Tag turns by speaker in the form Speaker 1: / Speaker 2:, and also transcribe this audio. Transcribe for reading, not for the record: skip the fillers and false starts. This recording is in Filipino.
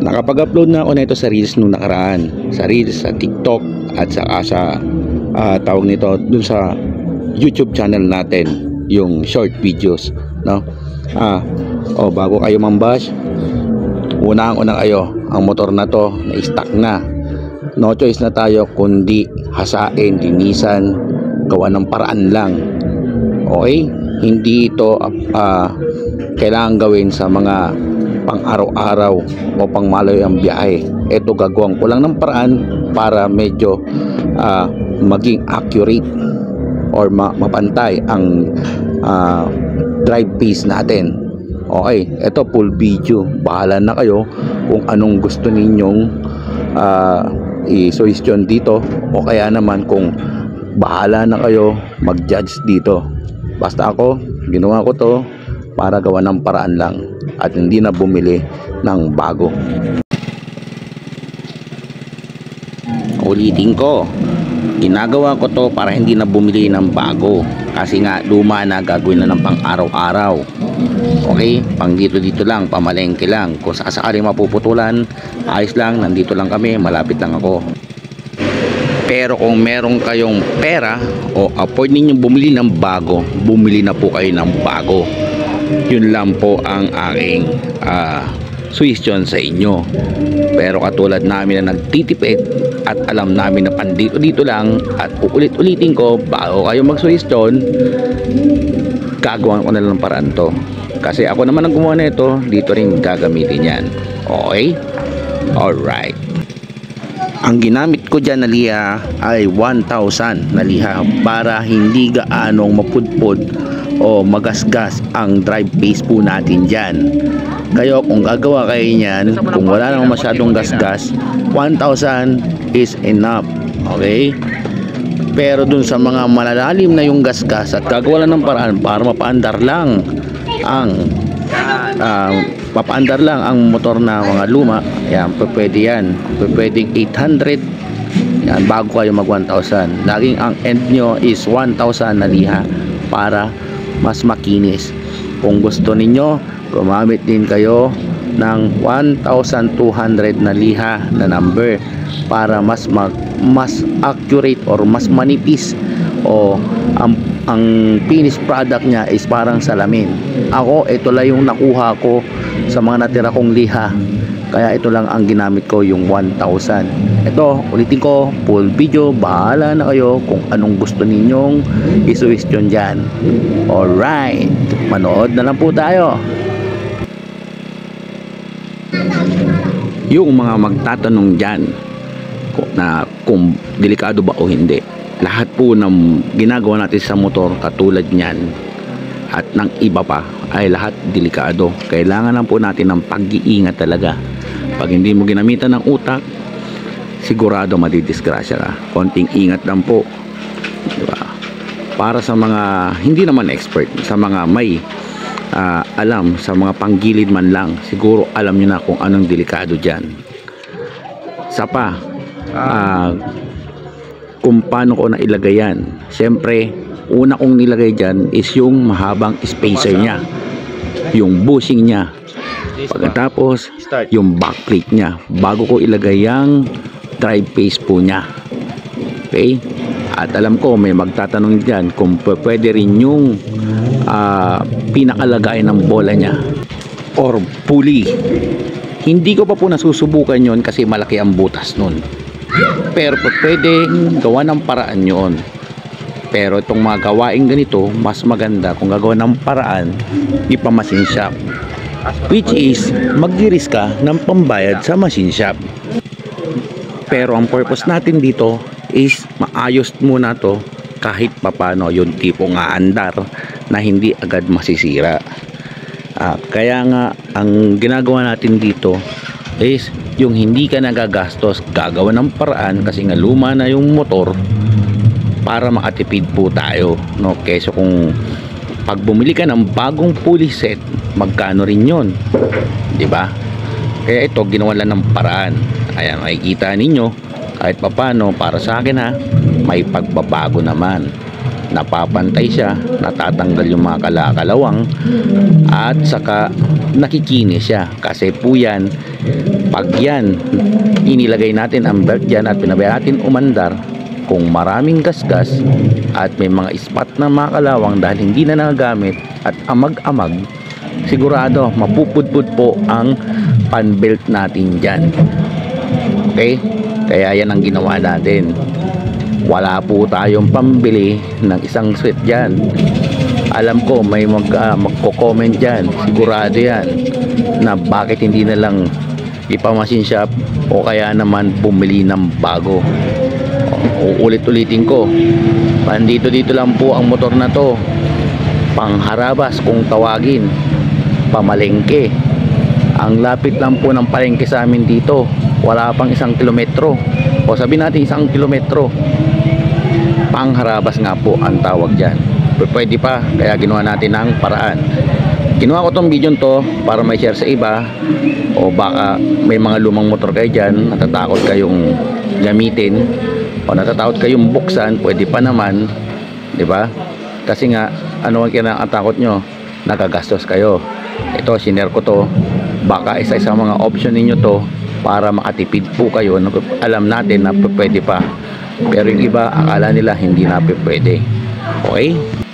Speaker 1: Nakapag-upload na ako na ito sa Reels nung nakaraan. Sa Reels, sa TikTok, at saka sa tawag nito dun sa YouTube channel natin, yung short videos, no? Bago kayo mambash, unang-una kayo, ang motor na to na-stock na. No choice na tayo kundi hasain, linisan, gawa ng paraan lang. Okay? Hindi ito kailangan gawin sa mga pang araw-araw o pang malayong biyahe. Ito gagawin ko lang ng paraan para medyo maging accurate or mapantay ang drive pace natin. Okay, ito full video. Bahala na kayo kung anong gusto ninyong i-suggestion dito, o kaya naman kung bahala na kayo mag-judge dito. Basta ako, ginawa ko to para gawa ng paraan lang at hindi na bumili ng bago. Ulitin ko, ginagawa ko to para hindi na bumili ng bago, kasi nga luma na, gagawin na ng pang araw-araw. Okay, pang dito lang, pamalengke lang. Kung sakasakali mapuputulan, ayos lang, nandito lang kami, malapit lang ako. Pero kung meron kayong pera o afford ninyong bumili ng bago, bumili na po kayo ng bago. Yun lang po ang aking suggestion sa inyo. Pero katulad namin na nagtitipid at alam namin na pandito lang, at uulit-ulitin ko, bago kayo mag-suggestion, gagawan ko na lang ng paraan to. Kasi ako naman ang gumawa nito, dito rin gagamitin yan. Okay? Alright. Ang ginamit ko dyan na liha ay 1,000 na liha para hindi gaanong mapudpod o magasgas ang drive pace po natin dyan. Kayo kung gagawa kayo niyan, kung wala namang masyadong gasgas, 1,000 is enough. Okay? Pero dun sa mga malalalim na yung gasgas at gagawa lang ng paraan para mapaandar lang ang motor na mga luma, yan, pwede yan. Pwedeng 800 yan bago kayo mag 1,000. Laging ang end nyo is 1,000 na liha para mas makinis. Kung gusto ninyo, gumamit din kayo ng 1,200 na liha na number para mas accurate or mas manipis, o ang finished product niya is parang salamin. Ako, ito lang yung nakuha ko sa mga natira kong liha, kaya ito lang ang ginamit ko, yung 1,000. Ito, ulitin ko, full video, bahala na kayo kung anong gusto ninyong i-suggestion dyan. Alright, manood na lang po tayo. Yung mga magtatanong dyan kung delikado ba o hindi, lahat po ng ginagawa natin sa motor katulad nyan at ng iba pa ay lahat delikado. Kailangan lang po natin ng pag-iingat talaga. Pag hindi mo ginamitan ng utak, sigurado madidisgrasya ka. Konting ingat lang po, diba? Para sa mga hindi naman expert, sa mga may alam, sa mga panggilid man lang, siguro alam nyo na kung anong delikado dyan. Kung paano ko na ilagay yan, siyempre una kong nilagay dyan is yung mahabang spacer nya, yung bushing nya, pagkatapos yung backplate nya, bago ko ilagay yung drive pace po nya. Okay? At alam ko may magtatanong dyan kung pwede rin yung pinakalagay ng bola nya or pulley. Hindi ko pa po nasusubukan yon kasi malaki ang butas nun. Pero pwede gawa ng paraan yun. Pero itong mga gawain ganito, mas maganda kung gagawa ng paraan ipa-machine shop, which is mag-risk ka ng pambayad sa machine shop. Pero ang purpose natin dito is maayos muna to kahit papano, yung tipong aandar na hindi agad masisira. Kaya nga ang ginagawa natin dito is yung hindi ka nagagastos, gagawa ng paraan kasi nga luma na yung motor para makatipid po tayo, no? Keso kung pag bumili ka ng bagong pulley set, magkano rin yun, di ba? Kaya ito ginawa lang ng paraan. Ayan, makikita ninyo kahit papano, para sa akin ha, may pagbabago naman. Napapantay siya, natatanggal yung mga kalakalawang, at saka nakikinis siya kasi po yan Pag yan, inilagay natin ang belt dyan at pinabayaan natin umandar, kung maraming gasgas at may mga spot na makalawang dahil hindi na nagagamit at amag-amag, sigurado mapupudpud po ang pan-belt natin dyan. Okay? Kaya yan ang ginawa natin. Wala po tayong pambili ng isang set dyan. Alam ko may magko-comment dyan, sigurado yan, na bakit hindi na lang ipamasin shop o kaya naman bumili ng bago. Uulit-ulitin ko, dito lang po ang motor na to, pangharabas kung tawagin, pamalengke. Ang lapit lang po ng palengke sa amin dito, wala pang 1 kilometro, o sabihin natin 1 kilometro. Pangharabas nga po ang tawag dyan. Pwede pa, kaya ginawa natin ang paraan. Ginawa ko tong video to para may share sa iba, o baka may mga lumang motor kayo dyan, natatakot kayong gamitin o natatakot kayong buksan, pwede pa naman, di ba? Kasi nga, ano ang kinakatakot nyo? Nagagastos kayo. Ito, sinare ko to, baka isa sa mga option ninyo to para makatipid po kayo. Alam natin na pwede pa, pero yung iba akala nila hindi na pwede. Okay?